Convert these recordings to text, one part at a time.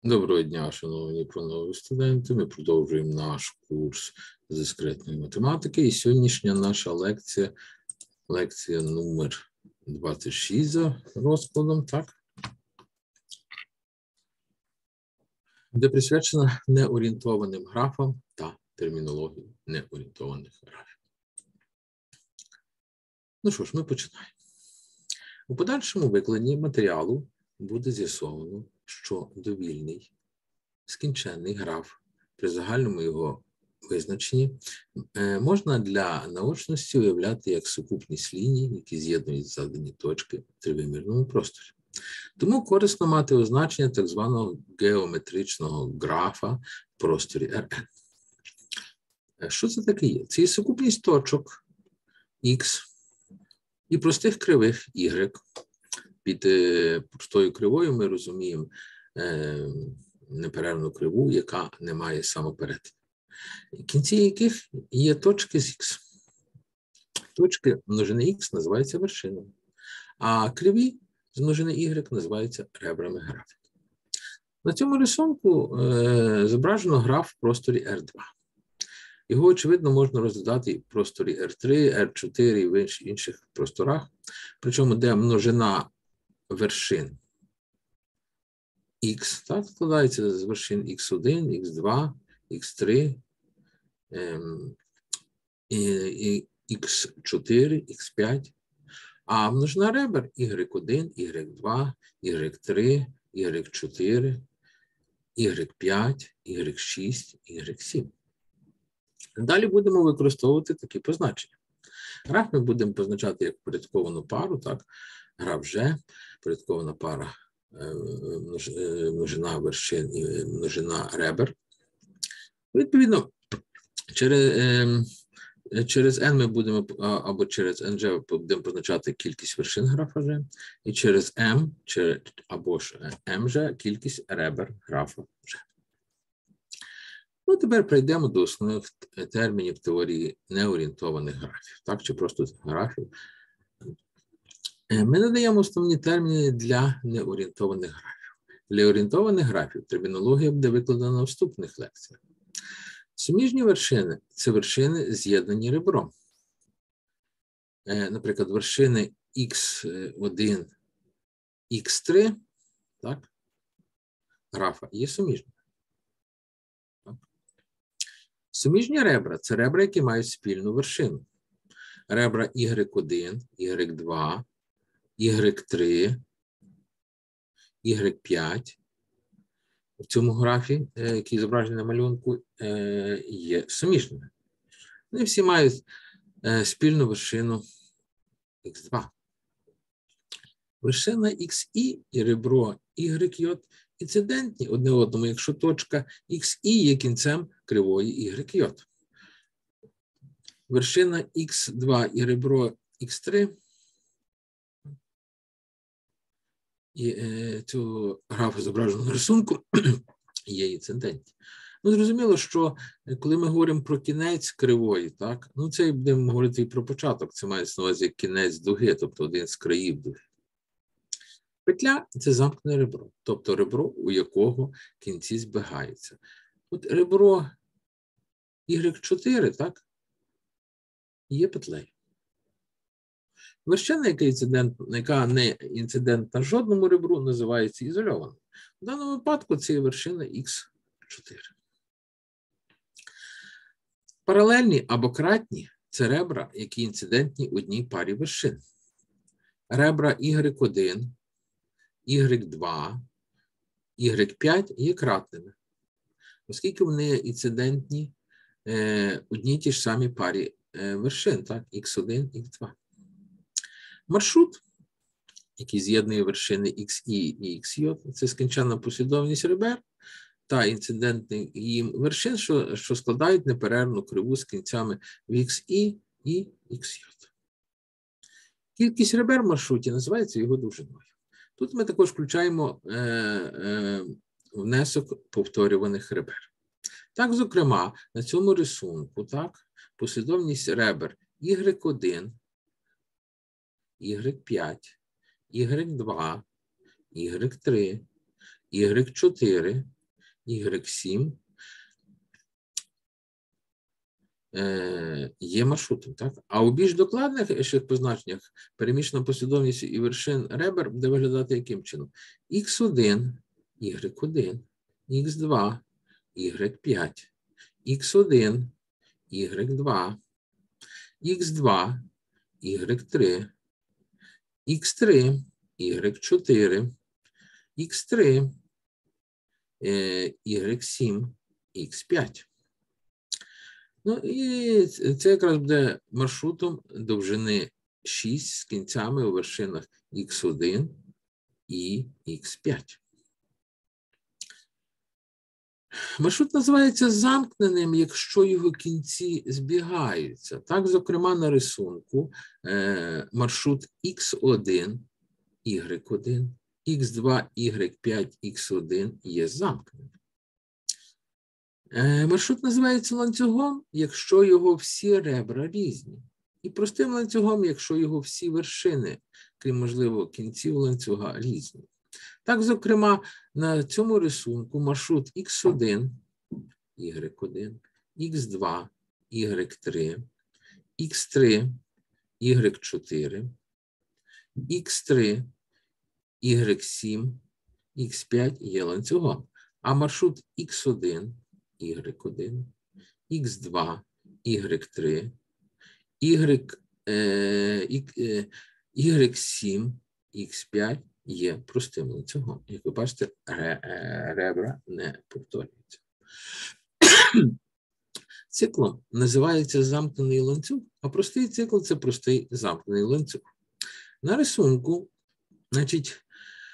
Доброго дня, шановні пронові студенти. Ми продовжуємо наш курс з дискретної математики. І сьогоднішня наша лекція номер 26 за розкладом, так? Де присвячена неорієнтованим графам та термінології неорієнтованих графів. Ну що ж, ми починаємо. У подальшому викладенні матеріалу буде з'ясовано, що довільний скінченний граф при загальному його визначенні можна для наочності уявляти як сукупність ліній, які з'єднують задані точки в тривимірному просторі. Тому корисно мати означення так званого геометричного графа в просторі Rn. Що це таке є? Це є сукупність точок X і простих кривих Y. Під простою кривою ми розуміємо неперервну криву, яка не має самоперетину. В кінці яких є точки з Х. Точки множини Х називаються вершинами, а криві з множини Y називаються ребрами графіки. На цьому рисунку зображено граф в просторі R2. Його, очевидно, можна розглядати в просторі R3, R4 і в інших просторах, причому де множина вершин Х, так, складається з вершин Х1, Х2, Х3, Х4, Х5, а множина ребер Y1, Y2, Y3, Y4, Y5, Y6, Y7. Далі будемо використовувати такі позначення. Граф ми будемо позначати як порядковану пару, так, граф G, порядкована пара множина вершин і множина ребер. Відповідно, через n ми будемо, або через nG будемо позначати кількість вершин графа G, і через m, або ж mG кількість ребер графа G. Ну, тепер перейдемо до основних термінів теорії неорієнтованих графів, так, чи просто графів. Ми надаємо основні терміни для неорієнтованих графів. Для орієнтованих графів термінологія буде викладена на вступних лекціях. Суміжні вершини – це вершини, з'єднані ребром. Наприклад, вершини Х1, Х3, так, графа є суміжними. Суміжні ребра – це ребра, які мають спільну вершину. Ребра Y1, Y2, Y3, Y5 в цьому графі, який зображений на малюнку, є суміжними. Вони всі мають спільну вершину Х2. Вершина XI і ребро YJ інцидентні одне одному, якщо точка XI є кінцем кривої YJ. Вершина Х2 і ребро Х3 і цього графу зображеного на рисунку є інцидентні. Ну, зрозуміло, що коли ми говоримо про кінець кривої, так, ну це будемо говорити і про початок, це мається на увазі кінець дуги, тобто один з країв дуги. Петля – це замкнене ребро, тобто ребро, у якого кінці збігаються. От ребро Y4, так, є петлею. Вершина, яка не інцидентна жодному ребру, називається ізольованою. В даному випадку це є вершина Х4. Паралельні або кратні – це ребра, які інцидентні одній парі вершин. Ребра Y1, Y2, Y5 є кратними, оскільки вони є інцидентні одній ті ж самі парі вершин, так, Х1, Х2. Маршрут, який з'єднує вершини XI і XJ, це скінченна послідовність ребер та інцидентних їм вершин, що складають неперервну криву з кінцями в XI і XJ. Кількість ребер в маршруті називається його довжиною. Тут ми також включаємо внесок повторюваних ребер. Так, зокрема, на цьому рисунку, так, послідовність ребер Y1, Y5, Y2, Y3, y4, y7 є маршрутом, так? А у більш докладних ще позначеннях переміщена послідовність і вершин ребер буде виглядати яким чином? x1, y1, x2, y5, x1, y2, x2, y3, x3, y4, x3, y7, x5. Ну і це якраз буде маршрутом довжини 6 з кінцями у вершинах x1 і x5. Маршрут називається замкненим, якщо його кінці збігаються. Так, зокрема, на рисунку маршрут x1, y1, x2, y5, x1 є замкненим. Маршрут називається ланцюгом, якщо його всі ребра різні. І простим ланцюгом, якщо його всі вершини, крім, можливо, кінців ланцюга, різні. Так, зокрема, на цьому рисунку маршрут x1, y1, x2, y3, x3, y4, x3, y7, x5 є ланцюгом. А маршрут x1, y1, x2, y3, y7, x5 є простим ланцюгом. Як ви бачите, ребра не повторюються. Циклом називається замкнений ланцюг, а простий цикл – це простий замкнений ланцюг. На рисунку, значить,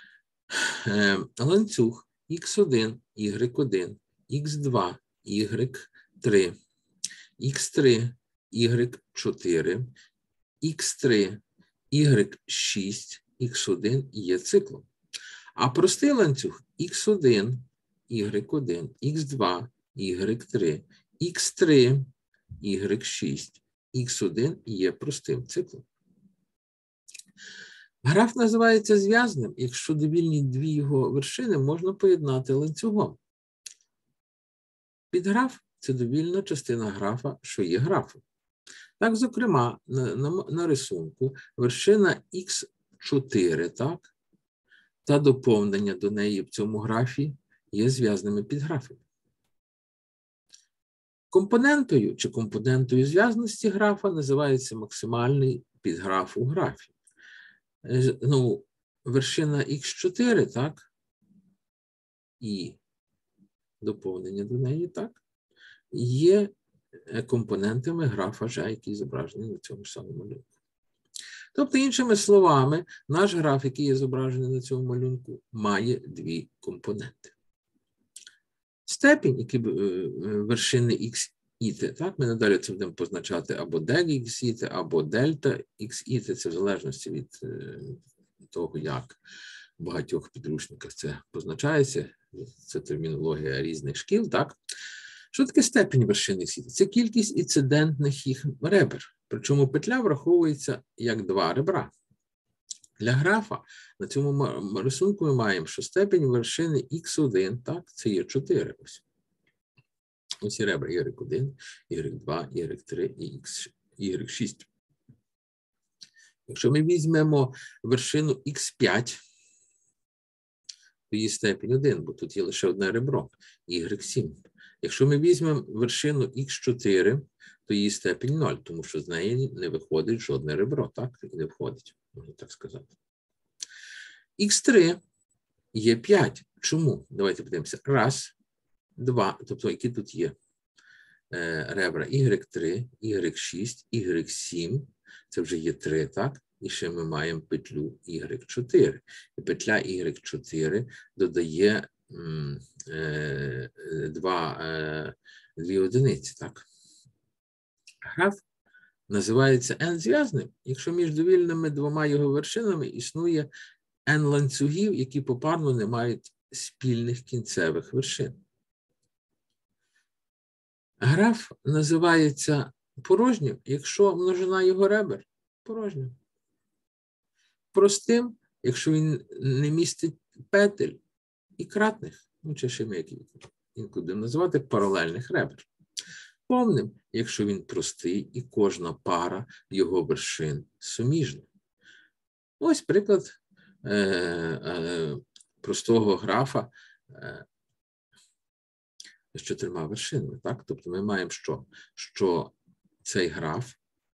ланцюг x1, y1, x2, y3, x3, y4, x3, y6, x1 є циклом. А простий ланцюг x1, y1, x2, y3, x3, y6, x1 є простим циклом. Граф називається зв'язним, якщо довільні дві його вершини можна поєднати ланцюгом. Підграф – це довільна частина графа, що є графом. Так, зокрема, на рисунку вершина х4, так, та доповнення до неї в цьому графі є зв'язними підграфами. Компонентою чи компонентою зв'язності графа називається максимальний підграф у графі. Ну, вершина х4, так, і доповнення до неї, так, є компонентами графа G, який зображений на цьому самому малюнку. Тобто, іншими словами, наш граф, який є зображений на цьому малюнку, має дві компоненти. Степінь, які вершини x і t, так, ми надалі це будемо позначати або del x і t, або дельта x і t, це в залежності від того, як в багатьох підручниках це позначається, це термінологія різних шкіл, так. Що таке степінь вершини x і t? Це кількість інцидентних їх ребер, причому петля враховується як два ребра. Для графа на цьому рисунку ми маємо, що степінь вершини x1, так, це є 4. Ось і ребра y1, y2, y3 і y6. Якщо ми візьмемо вершину x5, то її степінь 1, бо тут є лише одне ребро, y7. Якщо ми візьмемо вершину x4, то її степінь 0, тому що з неї не виходить жодне ребро, так? І не входить, можна так сказати. x3 є 5. Чому? Давайте подивимося. Раз, два, тобто які тут є ребра y3, y6, y7, це вже є 3, так? І ще ми маємо петлю y4. І петля y4 додає дві одиниці, так? Граф називається n-зв'язним, якщо між довільними двома його вершинами існує n ланцюгів, які попарно не мають спільних кінцевих вершин. Граф називається порожнім, якщо множина його ребер порожня. Простим, якщо він не містить петель, і кратних, чи ще ми які інколи будемо називати паралельних ребер. Повним, якщо він простий і кожна пара його вершин суміжна. Ось приклад простого графа з 4 вершинами. Так? Тобто ми маємо що? Що цей граф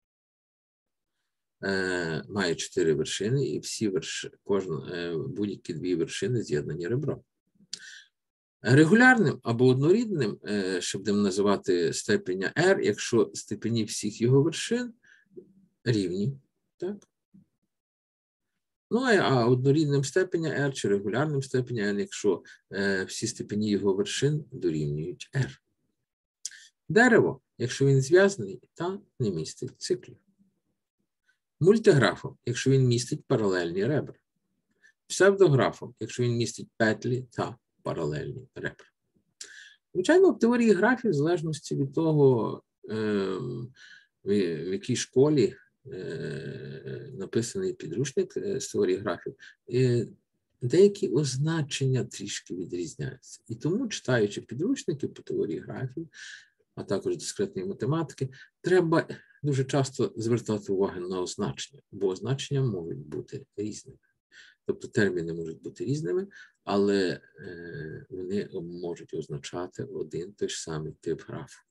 має 4 вершини, і всі будь-які 2 вершини з'єднані ребром. Регулярним або однорідним, що будемо називати степеня R, якщо степені всіх його вершин рівні. Так? Ну, а однорідним степеня R чи регулярним степеня N, якщо всі степені його вершин дорівнюють R. Дерево, якщо він зв'язаний та не містить циклів. Мультиграфом, якщо він містить паралельні ребра. Псевдографом, якщо він містить петлі та паралельні ребра. Звичайно, в теорії графів, в залежності від того, в якій школі написаний підручник з теорії графів, деякі означення трішки відрізняються. І тому, читаючи підручники по теорії графів, а також дискретної математики, треба дуже часто звертати увагу на означення, бо означення можуть бути різними. Тобто терміни можуть бути різними, але вони можуть означати один той ж самий тип графу.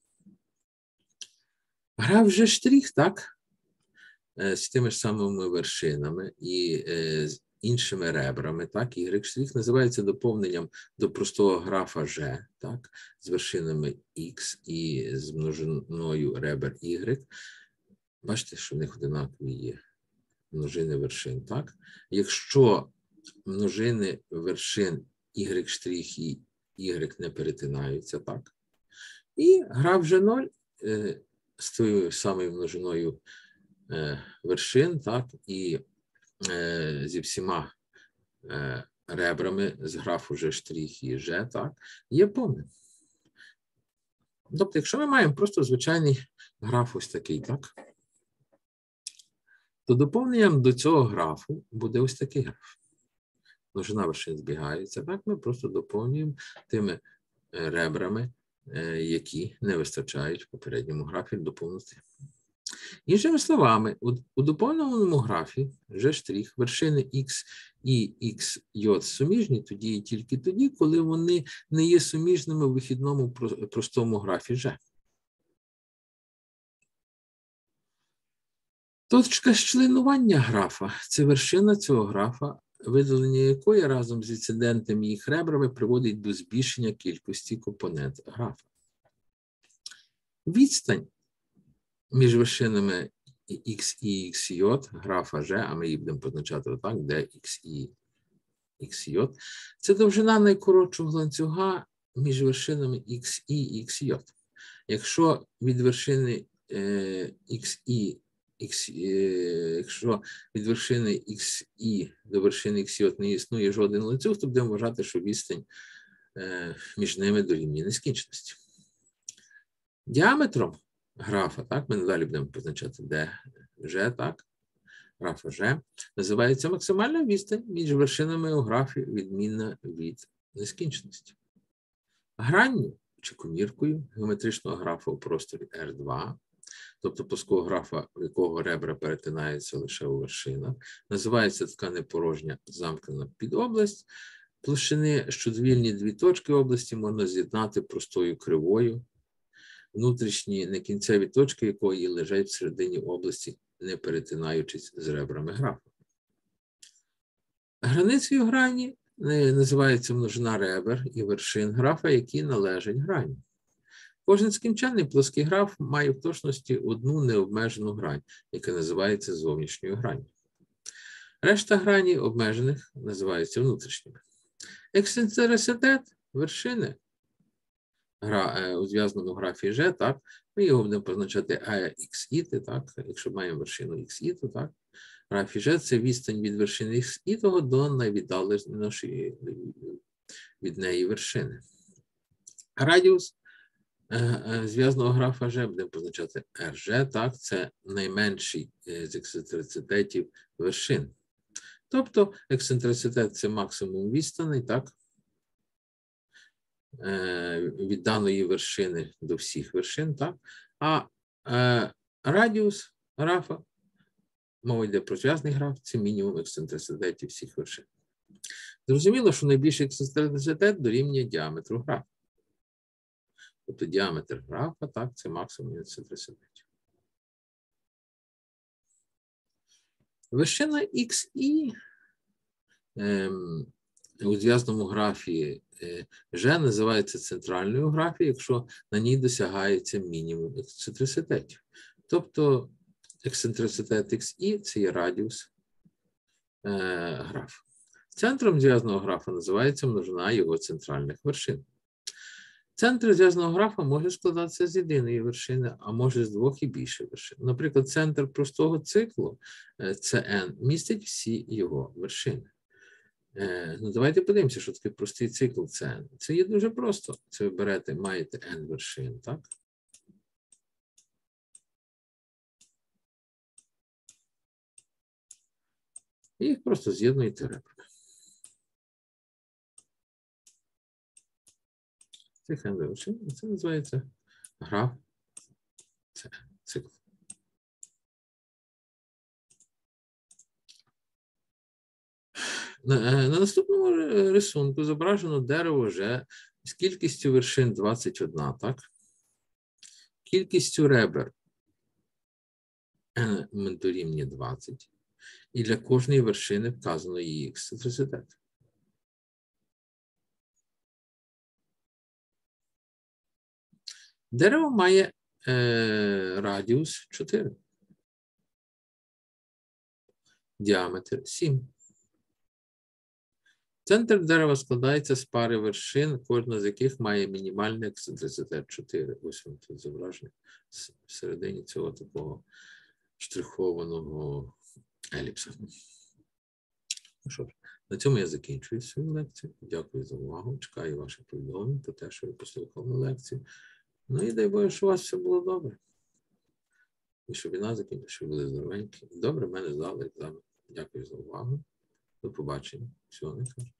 Граф же штрих, так, з тими ж самими вершинами і з іншими ребрами, так, y' називається доповненням до простого графа G, так, з вершинами x і з множиною ребер y. Бачите, що в них одинакові є множини вершин, так? Якщо множини вершин y' і y не перетинаються, так? І граф G0 з тою самою множиною вершин, так, і зі всіма ребрами з графу G' і G, так, є повним. Тобто, якщо ми маємо просто звичайний граф ось такий, так, то доповненням до цього графу буде ось такий граф. Множина вершин збігається, так, ми просто доповнюємо тими ребрами, які не вистачають в попередньому графі доповнити. Іншими словами, у доповненому графі G' вершини x і xy суміжні тоді і тільки тоді, коли вони не є суміжними у вихідному простому графі G. Точка зчленування графа – це вершина цього графа, видалення якої разом з інцидентами їх ребрами приводить до збільшення кількості компонент графа. Відстань між вершинами x і xy графа G, а ми її будемо позначати отак, де x і xy, це довжина найкоротшого ланцюга між вершинами x і xy. Якщо від вершини якщо від вершини xy до вершини xy не існує жоден ланцюг, то будемо вважати, що відстань між ними дорівнює нескінченності. Діаметром графа, так, ми надалі будемо позначати G, так, графа G, називається максимальна відстань між вершинами у графі, відмінна від нескінченності. Гранню чи коміркою геометричного графа у просторі R2, тобто плоского графа, в якого ребра перетинаються лише у вершинах, називається така непорожня замкнена підобласть. Площини, що довільні дві точки області, можна з'єднати простою кривою, внутрішні некінцеві точки якої лежать всередині області, не перетинаючись з ребрами графа. Границею грані називається множина ребер і вершин графа, які належать грані. Кожен скінченний плоский граф має в точності одну необмежену грань, яка називається зовнішньою гранню. Решта грані обмежених називаються внутрішніми. Ексцентриситет вершини у зв'язаному графі G, так, ми його будемо позначати AXI, так, якщо маємо вершину XI, то так, графі G – це відстань від вершини XI до найвіддаленішої від неї вершини. Радіус зв'язаного графа G будемо позначати RG, так, це найменший з від даної вершини до всіх вершин, так? А радіус графа, мова йде про зв'язний граф, це мінімум ексцентриситетів всіх вершин. Зрозуміло, що найбільший ексцентриситет дорівнює діаметру графа. Тобто діаметр графа, так, це максимум ексцентриситетів. Вершина XI у зв'язному графі G називається центральною графією, якщо на ній досягається мінімум ексцентриситетів. Тобто ексцентриситет XI – це є радіус графа. Центром зв'язного графа називається множина його центральних вершин. Центр зв'язного графа може складатися з єдиної вершини, а може з двох і більше вершин. Наприклад, центр простого циклу CN містить всі його вершини. Ну, давайте подивимося, що таке простий цикл CN. Це є дуже просто. Це ви берете, маєте N вершин, так? І їх просто з'єднуєте ребрами. Цих N вершин, це називається граф цикл. На наступному рисунку зображено дерево вже з кількістю вершин 21, так? Кількістю ребер n дорівнює 20. І для кожної вершини вказано її ексцентриситет. Дерево має радіус 4. Діаметр 7. Центр дерева складається з пари вершин, кожна з яких має мінімальний ексцентриситет 4. Ось він тут зображений всередині цього такого штрихованого еліпса. Ну що ж, на цьому я закінчую свою лекцію. Дякую за увагу. Чекаю ваших повідомлень про те, що ви послухали лекцію. Ну і дай Боже, що у вас все було добре. І щоб війна закінчилася, щоб ви були здоровенькі. Добре, в мене здали екзамен. Дякую за увагу. До побачення. Всього найкращого.